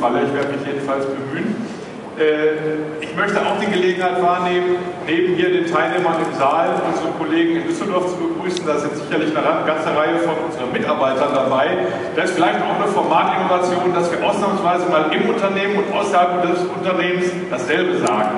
Falle. Ich werde mich jedenfalls bemühen. Ich möchte auch die Gelegenheit wahrnehmen, neben hier den Teilnehmern im Saal unsere Kollegen in Düsseldorf zu begrüßen. Da sind sicherlich eine ganze Reihe von unseren Mitarbeitern dabei. Das ist vielleicht auch eine Formatinnovation, dass wir ausnahmsweise mal im Unternehmen und außerhalb des Unternehmens dasselbe sagen.